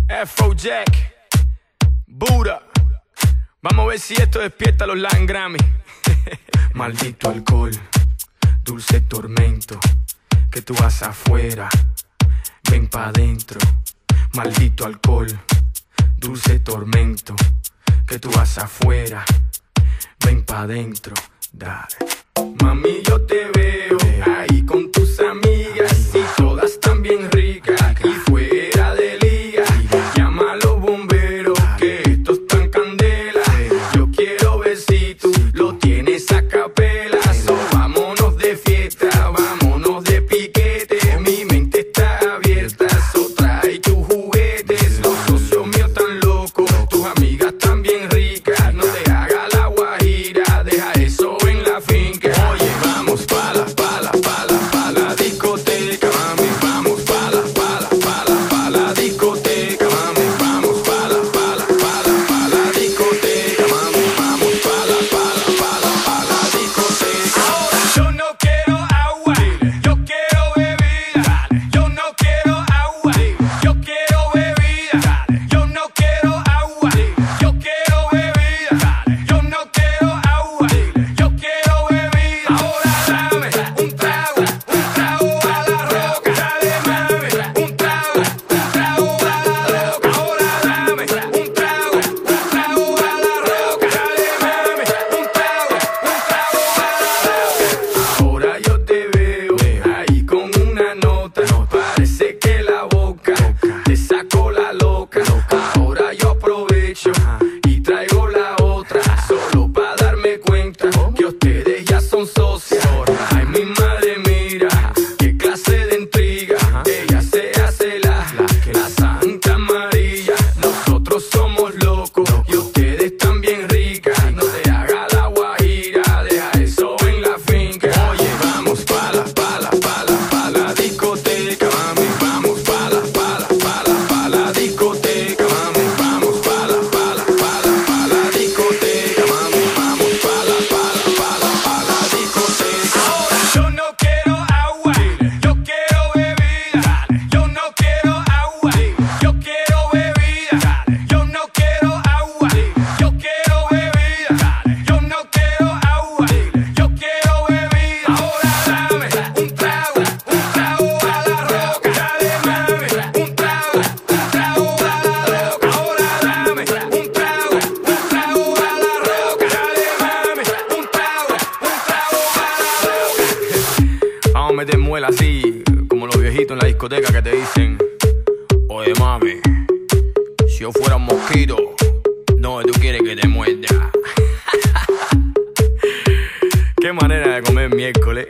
Afrojack, Buddha. Vamos a ver si esto despierta los Latin Grammy. Maldito alcohol, dulce tormento, que tú vas afuera, ven pa' dentro. Maldito alcohol, dulce tormento, que tú vas afuera, ven pa' dentro. Dale. Mami, yo te veo ahí con tus amigas y todas están bien ricas y fuera de liga. Llama a los bomberos que esto está en candela. Yo quiero ver si tú lo tienes a capela. So, vámonos de fiesta, vámonos de piquete. Mi mente está abierta, so trae tus juguetes. Los socios míos tan locos, tus amigas tan bien ricas. No te hagas la guajira, deja eso en la finca. Oye, vamos pa' la discoteca, mami. Vamos pa' la discoteca, mami. Vamos pa' la discoteca, mami. Vamos pa' la discoteca. Ahora yo no quiero agua, yo quiero bebida. Yo no quiero agua, yo quiero bebida. Yo no quiero agua, yo quiero bebida. Yo no quiero agua, yo quiero bebida. Ahora dame un trago a la roca. Dale, mami, un trago a la roca. Ahora dame un trago a la roca. Dale, mami, un trago a la roca. Ahora yo te veo ahí con una nota. Parece que la boca te sacó la loca. Ahora yo aprovecho y traigo la otra, solo pa' darme cuenta que ustedes ya son socias. Ay, mi madre, mira qué clase de intriga. Ella se hace la Santa María. Nosotros somos locos y ustedes están bien ricas. No te hagas la guajira, deja eso en la finca. Oye, vamos pa' la discoteca, mami. Vamos pa' la discoteca, mami. Vamos pa' la discoteca, mami. Vamos pa' la discoteca. Ahora yo no quiero agua, yo quiero bebida. Yo no quiero agua, yo quiero bebida. Yo no quiero agua, yo quiero bebida. Yo no quiero agua, yo quiero bebida. Ahora dame un trago a la roca. Dale, mami, un trago a la roca. Ahora dame un trago a la roca. Dale, mami, un trago a la roca. Vamos a meter muela así, como los viejitos en la discoteca que te dicen: oye, mami, si yo fuera un mosquito, no, tú quieres que te muerda. Qué manera de comer miércoles.